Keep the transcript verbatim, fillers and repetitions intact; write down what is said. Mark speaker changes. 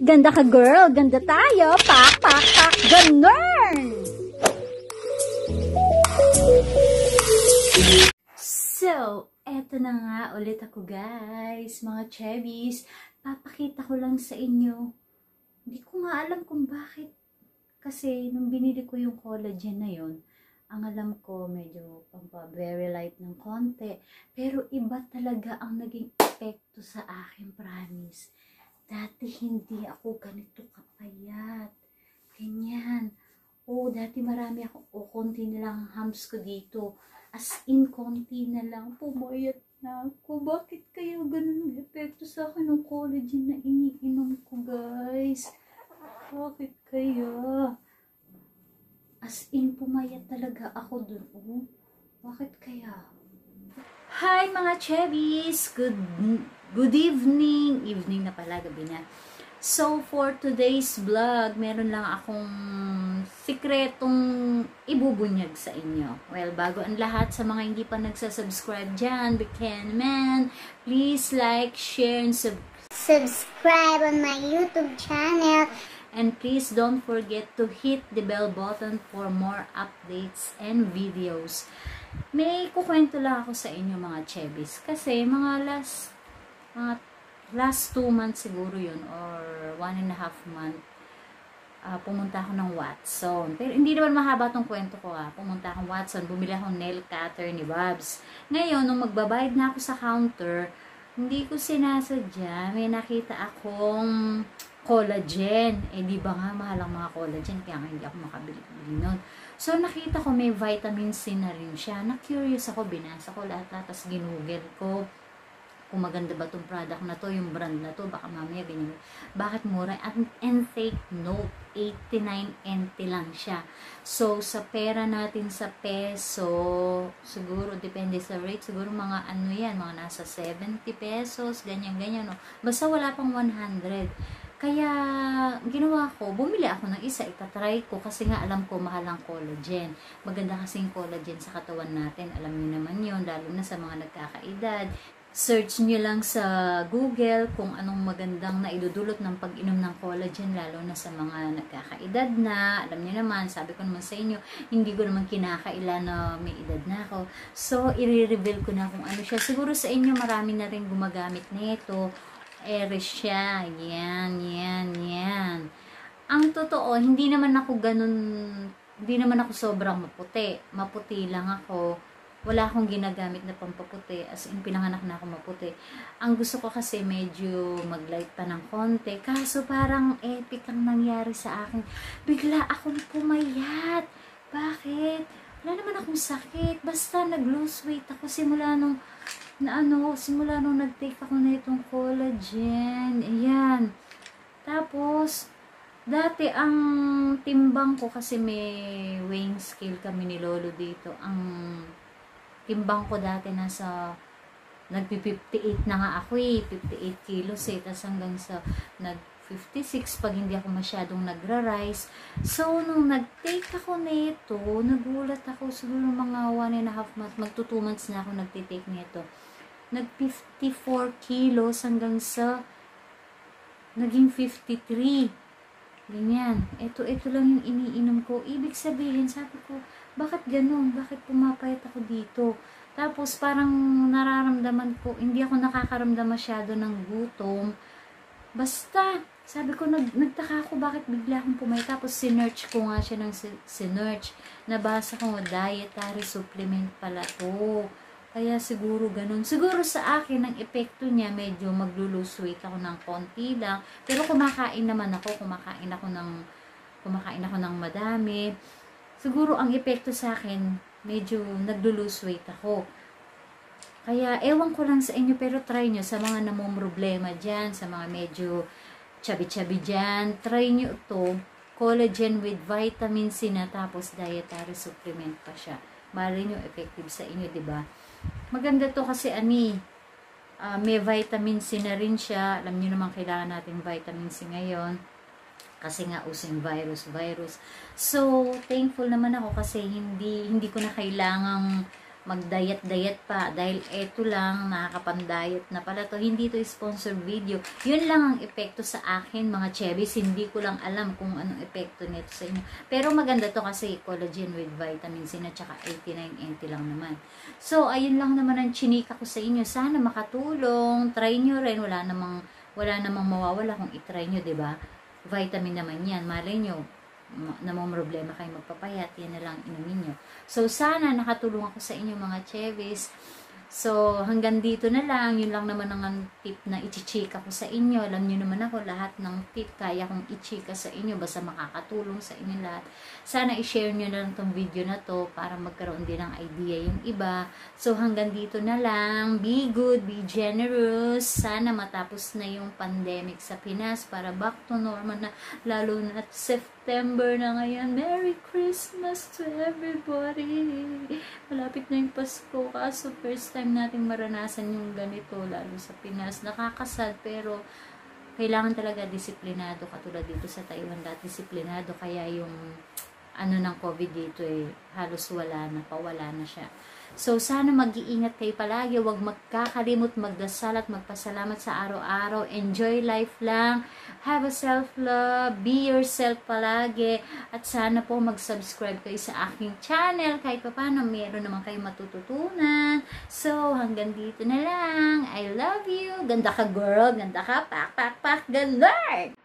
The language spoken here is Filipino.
Speaker 1: Ganda ka, girl. Ganda tayo. Pak, pak, pak. Ganun! So, eto na nga ulit ako, guys. Mga Chebbies, papakita ko lang sa inyo. Hindi ko nga alam kung bakit. Kasi, nung binili ko yung collagen na yun, ang alam ko, medyo pampa very light ng konti. Pero iba talaga ang naging epekto sa akin, promise. Dati hindi ako ganito kapayat. Ganyan. Oh, dati marami ako. O, oh, konti na lang ang hams ko dito. As in, konti na lang. Pumayat na ako. Bakit kaya ganun ang epekto sa akin ng collagen na iniinom ko, guys? Bakit kaya? As in, pumayat talaga ako dun. Oh, bakit kaya? Hi mga Chebbies! Good, good evening! Evening na pala, gabi na. So, for today's vlog, meron lang akong sikretong ibubunyag sa inyo. Well, bago ang lahat, sa mga hindi pa nagsasubscribe dyan, Biken Man, please like, share, and sub
Speaker 2: subscribe on my YouTube channel.
Speaker 1: And please don't forget to hit the bell button for more updates and videos. May kukwento lang ako sa inyo mga Chebbies. Kasi mga last, mga last two months siguro yun, or one and a half month, uh, pumunta ako ng Watson. Pero hindi naman mahaba tong kwento ko ha. Pumunta akong Watson, bumili akong nail cutter ni Babs. Ngayon, nung magbabayad na ako sa counter, hindi ko sinasadya, may nakita akong collagen. Eh, di ba nga, mahal ang mga collagen, kaya nga hindi ako makabili-bili nun. So, nakita ko may vitamin C na rin siya. Na-curious ako, binasa ko lahat-lahat, tapos ginugel ko kung maganda ba itong product na to, yung brand na to, baka mamaya ganyan. Bakit mura? At and take note, eighty-nine N T lang siya. So, sa pera natin sa peso, siguro, depende sa rate, siguro mga ano yan, mga nasa seventy pesos, ganyan-ganyan. No? Basta wala pang one hundred. Kaya, ginawa ko, bumili ako ng isa, itatry ko, kasi nga alam ko mahal ang collagen. Maganda kasing collagen sa katawan natin, alam niyo naman yun, lalo na sa mga nagkakaedad. Search niyo lang sa Google kung anong magandang naidudulot ng pag-inom ng collagen, lalo na sa mga nagkakaedad na. Alam niyo naman, sabi ko naman sa inyo, hindi ko naman kinakaila na may edad na ako. So, i-reveal ko na kung ano siya. Siguro sa inyo, marami na rin gumagamit nito. Ere siya. Yan, yan, yan. Ang totoo, hindi naman ako ganun, hindi naman ako sobrang maputi. Maputi lang ako. Wala akong ginagamit na pampaputi. As in, pinanganak na ako maputi. Ang gusto ko kasi medyo maglight pa ng konti. Kaso parang epic ang nangyari sa akin. Bigla akong pumayat. Bakit? Wala naman akong sakit. Basta nag-lose weight ako simula nung na ano, simula nung nag-take ako na itong collagen. Ayan. Tapos, dati ang timbang ko, kasi may weighing scale kami ni Lolo dito. Ang timbang ko dati nasa, nag-fifty-eight na nga ako eh. fifty-eight kilos eh. Tapos hanggang sa nag-fifty-six pag hindi ako masyadong nagra-rise. So, nung nag-take ako nito, nagulat ako siguro mga one and a half months, magto two months na ako nag-take nito. Nag-fifty-four kilos hanggang sa naging fifty-three. Ganyan. Ito, ito lang yung iniinom ko. Ibig sabihin, sabi ko, bakit ganun? Bakit pumapayat ako dito? Tapos, parang nararamdaman ko, hindi ako nakakaramdam masyado ng gutom. Basta, sabi ko, nag, nagtaka ako bakit bigla akong pumayat. Tapos, sinearch ko nga siya ng sinearch. Nabasa ko, dietary supplement pala to. Kaya siguro ganun. Siguro sa akin, ang epekto niya, medyo maglo-lose weight ako ng konti lang. Pero kumakain naman ako, kumakain ako ng, kumakain ako ng madami. Siguro ang epekto sa akin, medyo naglo-lose weight ako. Kaya, ewan ko lang sa inyo, pero try nyo sa mga namumroblema dyan, sa mga medyo chubby-chubby dyan, try nyo ito, collagen with vitamin C na, tapos dietary supplement pa siya. Mali nyo, effective sa inyo, diba? Maganda to kasi ani, uh, may vitamin C na rin siya. Alam niyo naman kailangan natin vitamin C ngayon. Kasi nga using virus, virus. So, thankful naman ako kasi hindi hindi ko na kailangang mag-diet-diet pa. Dahil eto lang, nakakapang-diet na pala to. Hindi to sponsor video. Yun lang ang epekto sa akin, mga chebis. Hindi ko lang alam kung anong epekto nito sa inyo. Pero maganda to kasi collagen with vitamin C na tsaka eighty-nine eighty lang naman. So, ayun lang naman ang chinika ko sa inyo. Sana makatulong. Try nyo rin. Wala namang, wala namang mawawala kung itry nyo, diba? Vitamin naman yan. Malay nyo, namang problema kayo magpapayat, yan na lang inumin nyo. So, sana nakatulong ako sa inyo mga chebis. So, hanggang dito na lang. Yun lang naman ang tip na ichichika ko sa inyo. Alam nyo naman ako, lahat ng tip kaya kong ichika sa inyo. Basta makakatulong sa inyo lahat. Sana i-share nyo na lang tong video na to para magkaroon din ng idea yung iba. So, hanggang dito na lang. Be good, be generous. Sana matapos na yung pandemic sa Pinas para back to normal na. Lalo na at September na ngayon. Merry Christmas to everybody. Malapit na yung Pasko. Kaso first time natin maranasan yung ganito, lalo sa Pinas. Nakakasad, pero kailangan talaga disiplinado, katulad dito sa Taiwan, lahat disiplinado, kaya yung ano ng COVID dito eh, halos wala na, pawala na siya. So, sana mag-iingat kayo palagi, huwag magkakalimot, magdasal at magpasalamat sa araw-araw. Enjoy life lang, have a self-love, be yourself palagi, at sana po mag-subscribe kayo sa aking channel, kahit pa paano, meron naman kayo matututunan. So, hanggang dito na lang. I love you. Ganda ka, girl. Ganda ka. Pak, pak, pak. Ganda.